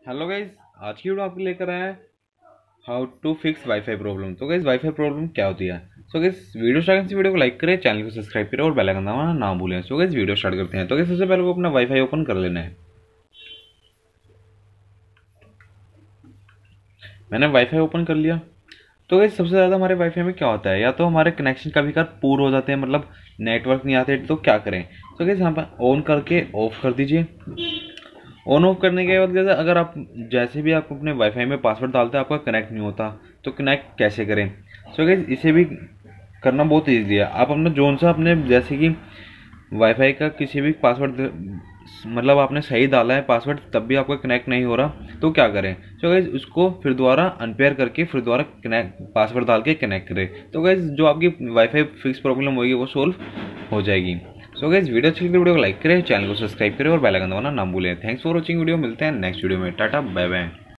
Hello guys, आज की video आपके लेकर आया है how to fix WiFi problem. तो गाइज वाईफाई प्रॉब्लम क्या होती है। सो गाइज वीडियो स्टार्ट से वीडियो को लाइक करें, चैनल को सब्सक्राइब करें और बेल आइकन दबाना ना भूलें। सो गाइज वीडियो स्टार्ट करते हैं। तो गाइज सबसे पहले को अपना वाईफाई ओपन कर लेना है। मैंने वाईफाई ओपन कर लिया। तो गाइज सबसे ज़्यादा हमारे वाईफाई में क्या होता है, या तो हमारे कनेक्शन कभी कभार पूरे हो जाते हैं, मतलब नेटवर्क नहीं आते, तो क्या करें। तो गाइज यहाँ पर ऑन करके ऑफ कर दीजिए। ऑन ऑफ करने के बाद जैसे अगर आप जैसे भी आप अपने वाईफाई में पासवर्ड डालते हैं आपका कनेक्ट नहीं होता, तो कनेक्ट कैसे करें। सो गाइस इसे भी करना बहुत ईजी है। आप अपना जोन सा अपने जैसे कि वाईफाई का किसी भी पासवर्ड, मतलब आपने सही डाला है पासवर्ड तब भी आपका कनेक्ट नहीं हो रहा, तो क्या करें। सो गाइस उसको फिर दोबारा अनपेयर करके फिर दोबारा कनेक्ट पासवर्ड डाल के कनेक्ट करें, तो गाइस जो आपकी वाईफाई फिक्स प्रॉब्लम होगी वो सोल्व हो जाएगी। सो गाइस वीडियो अच्छी लगी वीडियो को लाइक करें, चैनल को सब्सक्राइब करें और बेल आइकन दबाना ना भूलें। थैंक्स फॉर वॉचिंग वीडियो, मिलते हैं नेक्स्ट वीडियो में। Tata bye bye.